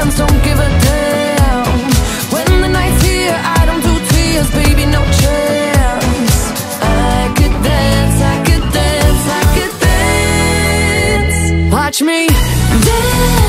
ones don't give a damn. When the night's here, I don't do tears, baby, no chance. I could dance, I could dance, I could dance. Watch me dance.